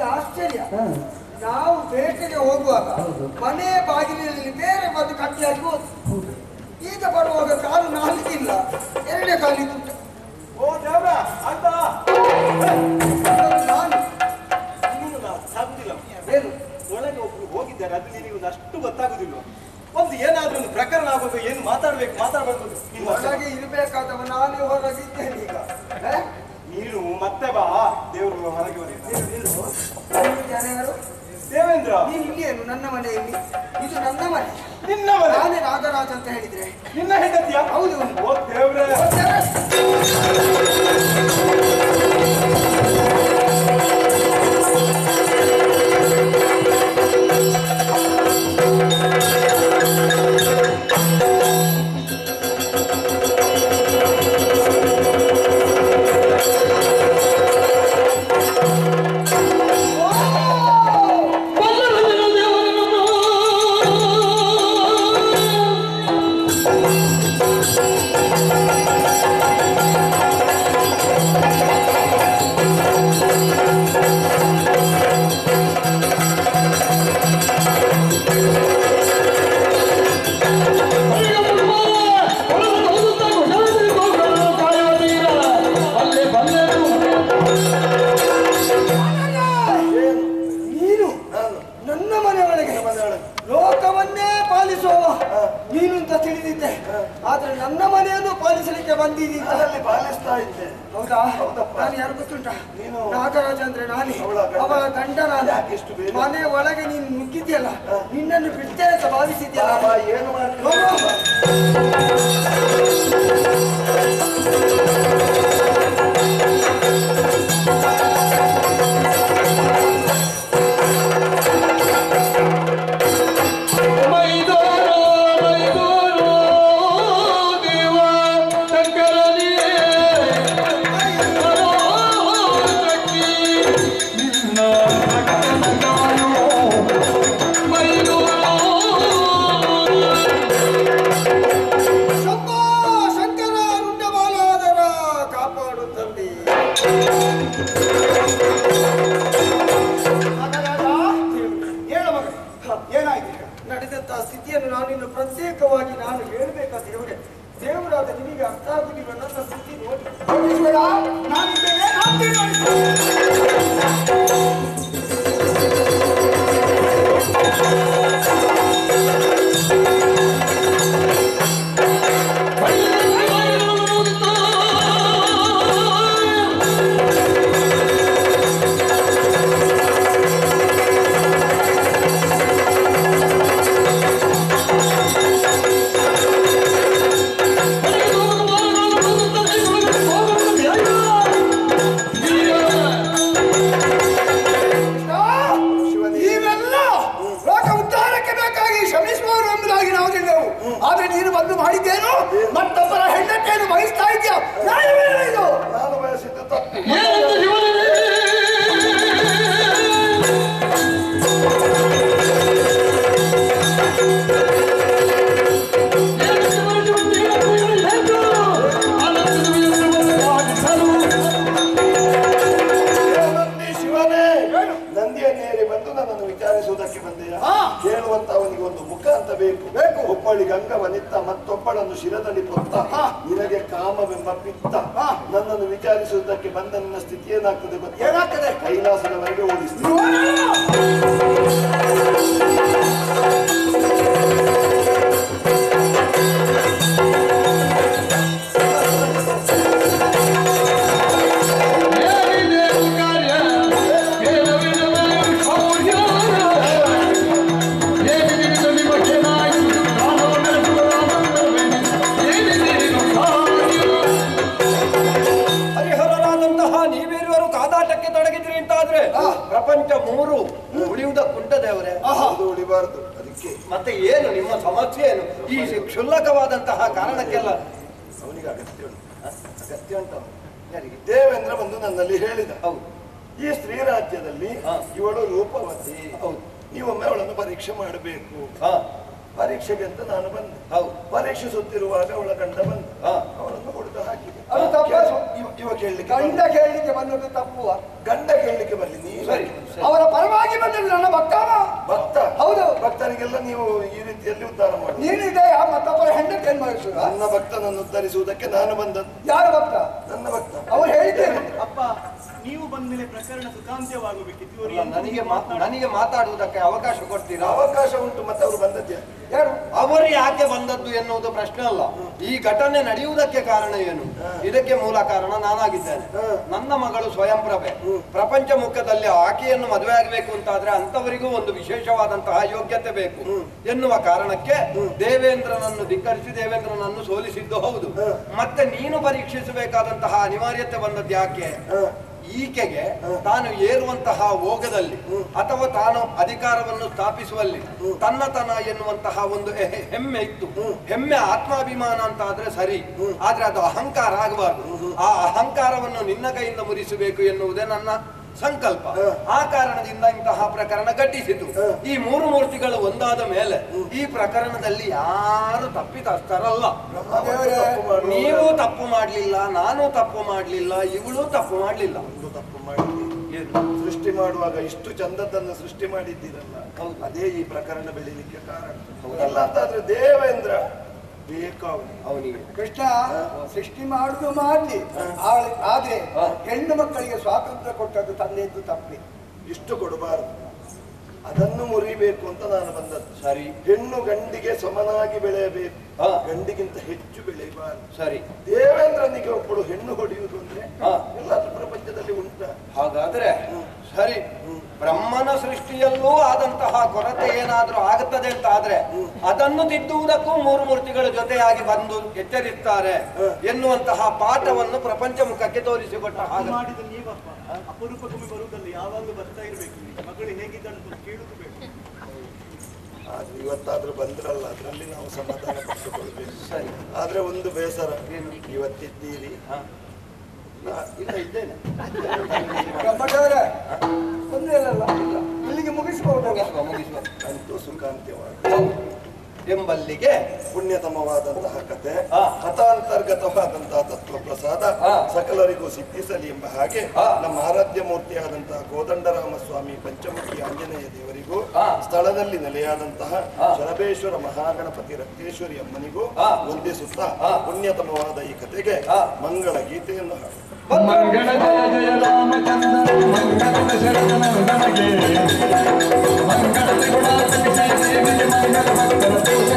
ಆಶ್ಚರ್ಯ. ನಾವು ಬೇಟೆಗೆ ಹೋಗುವಾಗ ಮನೆ ಬಾಗಿಲಿನಲ್ಲಿ ಬೇರೆ ಬಂದು ಕಟ್ಟಿಯಾಗಿ ಹೋದ್ರು. ಈಗ ಬರುವಾಗ ಕಾಲು ನಾಲ್ಕಿಲ್ಲ, ಎರಡೇ ಕಾಲಿತ್ತು. ಓ ದೇವ್ರ ಅಂತ ನಾನು ಸಾಗುದಿಲ್ಲ. ಏನು ಒಳಗೆ ಒಬ್ರು ಹೋಗಿದ್ದಾರೆ, ಅದು ನಿನಗೆ ಅಷ್ಟು ಗೊತ್ತಾಗುದಿಲ್ಲ. ಒಂದು ಏನಾದ್ರೂ ಒಂದು ಪ್ರಕರಣ ಆಗುವಾಗ ಏನು ಮಾತಾಡ್ಬೇಕು ಒಳಗೆ ಇರ್ಬೇಕಾದವ ನಾನೇ ಹೊರಗಿದ್ದೇನೆ ಈಗ. ನೀನು ಮತ್ತೆ ಬಾ, ದೇವರು ಹೊರಗೆ ಯಾರು? ದೇವೇಂದ್ರ, ನೀನು ಇಲ್ಲೇನು? ನನ್ನ ಮನೆಯಲ್ಲಿ ಇದು ನನ್ನ ಮನೆ. ನಿನ್ನ ಮನೆ? ನಾನೇ ನಾಗರಾಜ್ ಅಂತ ಹೇಳಿದ್ರೆ ನಿನ್ನ ಹೆಂಡತಿಯ? ಹೌದು. ಓ ದೇವ್ರೆ, ಲೋಕವನ್ನೇ ಪಾಲಿಸುವ ನೀನು ಅಂತ ತಿಳಿದಿದ್ದೆ. ಆದ್ರೆ ನನ್ನ ಮನೆಯನ್ನು ಪಾಲಿಸಲಿಕ್ಕೆ ಬಂದಿದ್ದೀನಿ. ಪಾಲಿಸ್ತಾ ಇದ್ದೆ. ಹೌದಾ? ನಾನು ಯಾರು ಗೊತ್ತುಂಟ? ನಾಗರಾಜ ಅಂದ್ರೆ ನಾನೇ, ಅವಳ ಗಂಡ ನಾನು. ಮನೆ ಒಳಗೆ ನೀನು ನುಗ್ಗಿದ್ಯಲ್ಲ, ನಿನ್ನನ್ನು ಬಿಡ್ತೇನೆ ಅಂತ ಭಾವಿಸಿದ್ಯಲ್ಲ. ಏನು ನಡೆದಂತಹ ಸ್ಥಿತಿಯನ್ನು ನಾನಿನ್ನು ಪ್ರತ್ಯೇಕವಾಗಿ ನಾನು ಹೇಳಬೇಕಾದ ದೇವರಾದ ನಿಮಗೆ ಅರ್ಥ ಆಗುದಿಲ್ಲ. ನನ್ನ ಸ್ಥಿತಿ ನೋಡಿ ಆದ್ರೆ ನೀನು ಬಂದು ಮಾಡಿದ್ದೇನು? ಮತ್ತೊಬ್ಬರ ಹೆಂಡತಿಯನ್ನು ಬಯಸ್ತಾ ಇದೆಯಾ? ನಾನು ಬಯಸಿದ್ದು ತಪ್ಪು. ನಂದಿಯನ್ನೇರಿ ಬಂದು ನನ್ನನ್ನು ವಿಚಾರಿಸುವುದಕ್ಕೆ ಬಂದೆಯಾ? ಕೇಳುವಂತ ಅವನಿಗೆ ಒಂದು ಮುಖ ಅಂತ ಬೇಕು. ಒಬ್ಬಳಿಗೆ ಅಂಗವನಿತ್ತ ಮತ್ತೊಬ್ಬಳನ್ನು ಶಿರದಲ್ಲಿ ಪೊತ್ತ. ನಿನಗೆ ಕಾಮವೆಂಬ ಪಿತ್ತ. ನನ್ನನ್ನು ವಿಚಾರಿಸುವುದಕ್ಕೆ ಬಂದ ನನ್ನ ಸ್ಥಿತಿ ಏನಾಗ್ತದೆ ಗೊತ್ತಾಗ್ತದೆ? ಕೈಲಾಸದವರೆಗೆ ಓಡಿಸ್ತೀನಿ. ಪ್ರಪಂಚ ಮೂರು ಉಳಿಯುವುದಕ್ಕುಂಟ ದೇವರೇ. ಉಳಿಬಾರದು. ಅದಕ್ಕೆ ಮತ್ತೆ ಏನು ನಿಮ್ಮ ಸಮಸ್ಯೆ ಏನು? ಈ ಕ್ಷುಲ್ಲಕವಾದಂತಹ ಕಾರಣಕ್ಕೆಲ್ಲ ಅವನಿಗೆ ಅಗತ್ಯ ಉಂಟ. ಯಾರಿಗೆ? ದೇವೇಂದ್ರ ಬಂದು ನನ್ನಲ್ಲಿ ಹೇಳಿದ. ಹೌದು, ಈ ಸ್ತ್ರೀ ರಾಜ್ಯದಲ್ಲಿ ಇವಳು ರೂಪವತಿ. ಹೌದು, ನೀವೊಮ್ಮೆ ಅವಳನ್ನು ಪರೀಕ್ಷೆ ಮಾಡಬೇಕು. ಪರೀಕ್ಷೆಗೆ ಅಂತ ನಾನು ಬಂದೆ. ಹೌದು, ಪರೀಕ್ಷಿಸುತ್ತಿರುವಾಗ ಅವಳ ಗಂಡ ಬಂದ. ಅವಳನ್ನು ಹೊಡೆದು ಹಾಕಿದೆ. ಇವ ಕೇಳಲಿಕ್ಕೆ, ಗಂಡ ಕೇಳಲಿಕ್ಕೆ ಬಂದದ್ದು ತಪ್ಪುವ? ಗಂಡ ಕೇಳಲಿಕ್ಕೆ ಬರಲಿ, ನೀವು ಅವರ ಪರವಾಗಿ ಬಂದದ್ದು ನನ್ನ ಭಕ್ತನ. ಭಕ್ತ? ಹೌದು. ಭಕ್ತನಿಗೆಲ್ಲ ನೀವು ಈ ರೀತಿಯಲ್ಲಿ ಉದ್ಧಾರ ಮಾಡಿ. ನೀನಿದೆಯಾ ಮತ್ತೊಬ್ಬರ ಹೆಂಡತಿ ಏನ್ ಮಾಡಿಸುವ? ನನ್ನ ಭಕ್ತನನ್ನು ಉದ್ಧರಿಸುವುದಕ್ಕೆ ನಾನು ಬಂದದ್ದು. ಯಾರು ಭಕ್ತ? ನನ್ನ ಭಕ್ತ. ಅವ್ರು ಹೇಳಿದ್ದೇನೆ. ಅಪ್ಪ ನೀವು ಬಂದ ಮೇಲೆ ಪ್ರಕರಣ ಸುಖಾಂತ್ಯವಾಗಬೇಕಿತ್ತು. ನನಗೆ ಮಾತಾಡುವುದಕ್ಕೆ ಅವಕಾಶ ಕೊಡ್ತೀರಾ? ಅವಕಾಶ ಉಂಟು. ಮತ್ತೆ ಅವರು ಬಂದದ್ದೇ ಯಾರು? ಅವರು ಯಾಕೆ ಬಂದದ್ದು ಎನ್ನುವುದು ಪ್ರಶ್ನೆ ಅಲ್ಲ. ಈ ಘಟನೆ ನಡೆಯುವುದಕ್ಕೆ ಕಾರಣ ಏನು? ಇದಕ್ಕೆ ಮೂಲ ಕಾರಣ ನಾನಾಗಿದ್ದೇನೆ. ನನ್ನ ಮಗಳು ಸ್ವಯಂ ಪ್ರಭೆ. ಪ್ರಪಂಚ ಮುಖದಲ್ಲಿ ಆಕೆಯನ್ನು ಮದುವೆ ಆಗಬೇಕು ಅಂತಾದ್ರೆ ಅಂತವರಿಗೂ ಒಂದು ವಿಶೇಷವಾದಂತಹ ಯೋಗ್ಯತೆ ಬೇಕು ಎನ್ನುವ ಕಾರಣಕ್ಕೆ ದೇವೇಂದ್ರನನ್ನು ಧಿಕ್ಕರಿಸಿ ದೇವೇಂದ್ರನನ್ನು ಸೋಲಿಸಿದ್ದು ಹೌದು. ಮತ್ತೆ ನೀನು ಪರೀಕ್ಷಿಸಬೇಕಾದಂತಹ ಅನಿವಾರ್ಯತೆ ಬಂದದ್ದು ಯಾಕೆ? ಈಕೆಗೆ ತಾನು ಏರುವಂತಹ ಓಗದಲ್ಲಿ ಅಥವಾ ತಾನು ಅಧಿಕಾರವನ್ನು ಸ್ಥಾಪಿಸುವಲ್ಲಿ ತನ್ನತನ ಎನ್ನುವಂತಹ ಒಂದು ಹೆಮ್ಮೆ ಇತ್ತು. ಹೆಮ್ಮೆ ಆತ್ಮಾಭಿಮಾನ ಅಂತ ಆದ್ರೆ ಸರಿ, ಆದ್ರೆ ಅದು ಅಹಂಕಾರ ಆಗಬಾರ್ದು. ಆ ಅಹಂಕಾರವನ್ನು ನಿನ್ನ ಕೈಯಿಂದ ಮುರಿಸಬೇಕು ಎನ್ನುವುದೇ ನನ್ನ ಸಂಕಲ್ಪ. ಆ ಕಾರಣದಿಂದ ಇಂತಹ ಪ್ರಕರಣ ಘಟಿಸಿತು. ಈ ಮೂರು ಮೂರ್ತಿಗಳು ಒಂದಾದ ಮೇಲೆ ಈ ಪ್ರಕರಣದಲ್ಲಿ ಯಾರು ತಪ್ಪಿತಸ್ಥರಲ್ಲ. ನೀವು ತಪ್ಪು ಮಾಡಲಿಲ್ಲ, ನಾನು ತಪ್ಪು ಮಾಡಲಿಲ್ಲ, ಇವಳು ತಪ್ಪು ಮಾಡಲಿಲ್ಲ. ಒಂದು ತಪ್ಪು ಮಾಡಿ ಸೃಷ್ಟಿ ಮಾಡುವಾಗ ಇಷ್ಟು ಚಂದದ್ದನ್ನು ಸೃಷ್ಟಿ ಮಾಡಿದ್ದೀರಲ್ಲ, ಅದೇ ಈ ಪ್ರಕರಣ ಬೆಳೀಲಿಕ್ಕೆ ಕಾರಣ. ಅಲ್ಲ ಅಂತಾದ್ರೆ ದೇವೇಂದ್ರ ಅವನಿಗೆ ಕೃಷ್ಣ ಸೃಷ್ಟಿ ಮಾಡುದು ಮಾಡ್ಲಿ, ಆದ್ರೆ ಹೆಣ್ಣು ಮಕ್ಕಳಿಗೆ ಸ್ವಾತಂತ್ರ್ಯ ಕೊಟ್ಟದ್ದು ತಂದೆದ್ದು ತಪ್ಪಿ. ಇಷ್ಟು ಕೊಡಬಾರದು, ಅದನ್ನು ಮುರಿಬೇಕು ಅಂತ ನಾನು ಬಂದದ್ದು. ಸರಿ. ಹೆಣ್ಣು ಗಂಡಿಗೆ ಸಮನಾಗಿ ಬೆಳೆಯಬೇಕು, ಗಂಡಿಗಿಂತ ಹೆಚ್ಚು ಬೆಳೆಯಬಾರದು. ಸರಿ. ದೇವೇಂದ್ರನಿಗೆ ಒಬ್ಬಳು ಹೆಣ್ಣು ಹೊಡೆಯುವುದು ಅಂದ್ರೆ ಎಲ್ಲಾದ್ರೂ ಪ್ರಪಂಚದಲ್ಲಿ ಉಂಟ? ಹಾಗಾದ್ರೆ ಸರಿ, ಬ್ರಹ್ಮನ ಸೃಷ್ಟಿಯಲ್ಲೂ ಆದಂತಹ ಕೊರತೆ ಏನಾದ್ರೂ ಆಗುತ್ತದೆ ಅಂತ ಆದ್ರೆ ಅದನ್ನು ತಿದ್ದುವುದಕ್ಕೂ ಮೂರು ಮೂರ್ತಿಗಳ ಜೊತೆಯಾಗಿ ಬಂದು ಎಚ್ಚರಿಸ್ತಾರೆ ಎನ್ನುವಂತಹ ಪಾಠವನ್ನು ಪ್ರಪಂಚ ಮುಖಕ್ಕೆ ತೋರಿಸಿಕೊಟ್ಟ ಹಾಗೆ ಮಾಡಿದ ನೀವಪ್ಪ. ಅಪರೂಪಕ್ಕೊಮ್ಮೆ ಬರುವುದಲ್ಲ, ಯಾವಾಗಲೂ ಬರ್ತಾ ಇರ್ಬೇಕು. ಮಗಳು ಹೇಗಿದ್ದಾಳೆ ಕೇಳುದು ಬೇಕು. ಆದ್ರೆ ಇವತ್ತಾದ್ರೂ ಬಂದ್ರಲ್ಲ, ಅದರಲ್ಲಿ ನಾವು ಸಮಾಧಾನ ಪಡಿಸಿಕೊಳ್ಬೇಕು. ಸರಿ. ಆದ್ರೆ ಒಂದು ಬೇಸರ, ಇವತ್ತಿದ್ದೀರಿ. ಇಲ್ಲ, ಇದ್ದೇನೆ. ತೊಂದ್ರೆ ಇಲ್ಲಲ್ಲ, ಇಲ್ಲಿಗೆ ಮುಗಿಸಬಹುದು. ಮುಗಿಸುವ ಅಂತೂ ಸುಖಾಂತ್ಯವಾಗಿ ಎಂಬಲ್ಲಿಗೆ ಪುಣ್ಯತಮವಾದಂತಹ ಕಥೆ, ಕಥಾಂತರ್ಗತವಾದಂತಹ ತತ್ವ ಪ್ರಸಾದ ಸಕಲರಿಗೂ ಸಿದ್ಧಿಸಲಿ ಎಂಬ ಹಾಗೆ ನಮ್ಮ ಆರಾಧ್ಯ ಮೂರ್ತಿಯಾದಂತಹ ಕೋದಂಡರಾಮ ಸ್ವಾಮಿ ಪಂಚಮುಖಿ ಆಂಜನೇಯ ದೇವರಿಗೂ ಸ್ಥಳದಲ್ಲಿ ನೆಲೆಯಾದಂತಹ ಶರಬೇಶ್ವರ ಮಹಾಗಣಪತಿ ರಕ್ತೇಶ್ವರಿ ಅಮ್ಮನಿಗೂ ವಂದಿಸುತ್ತಾ ಪುಣ್ಯತಮವಾದ ಈ ಕಥೆಗೆ ಮಂಗಳ ಗೀತೆಯನ್ನು ಹಾಡು. ಮಂಗಳ ಜಯ ಜಯ ರಾಮಚಂದ್ರ ಮಂಗಳ ಶರಣ ನಮಗೆ ಮಂಗಳ ಗುಣ ಮಂಗಳ